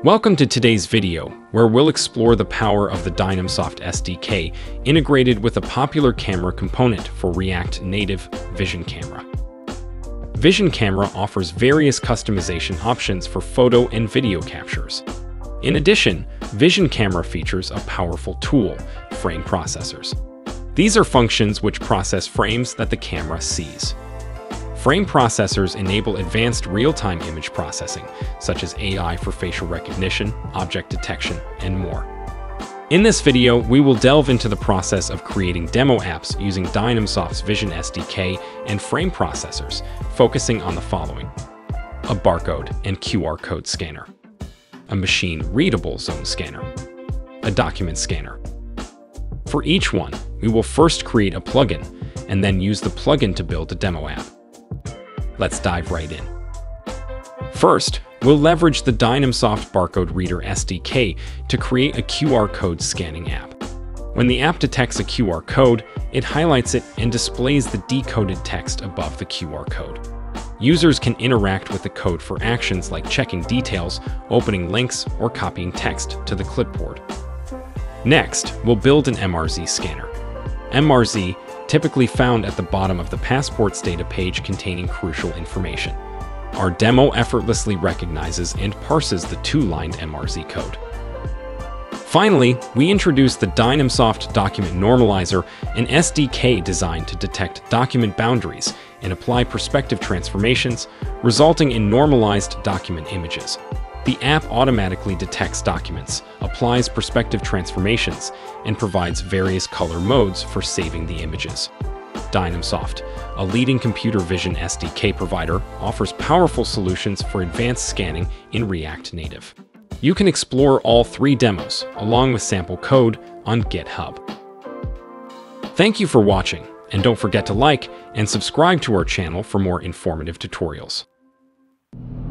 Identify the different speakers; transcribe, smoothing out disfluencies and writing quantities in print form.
Speaker 1: Welcome to today's video, where we'll explore the power of the Dynamsoft SDK integrated with a popular camera component for React Native Vision Camera. Vision Camera offers various customization options for photo and video captures. In addition, Vision Camera features a powerful tool, frame processors. These are functions which process frames that the camera sees. Frame processors enable advanced real-time image processing, such as AI for facial recognition, object detection, and more. In this video, we will delve into the process of creating demo apps using Dynamsoft's Vision SDK and frame processors, focusing on the following: a barcode and QR code scanner, a machine-readable zone scanner, a document scanner. For each one, we will first create a plugin, and then use the plugin to build a demo app. Let's dive right in. First, we'll leverage the Dynamsoft Barcode Reader SDK to create a QR code scanning app. When the app detects a QR code, it highlights it and displays the decoded text above the QR code. Users can interact with the code for actions like checking details, opening links, or copying text to the clipboard. Next, we'll build an MRZ scanner. MRZ, typically found at the bottom of the passport's data page containing crucial information. Our demo effortlessly recognizes and parses the two-lined MRZ code. Finally, we introduce the Dynamsoft Document Normalizer, an SDK designed to detect document boundaries and apply perspective transformations, resulting in normalized document images. The app automatically detects documents, applies perspective transformations, and provides various color modes for saving the images. Dynamsoft, a leading computer vision SDK provider, offers powerful solutions for advanced scanning in React Native. You can explore all 3 demos, along with sample code, on GitHub. Thank you for watching, and don't forget to like and subscribe to our channel for more informative tutorials.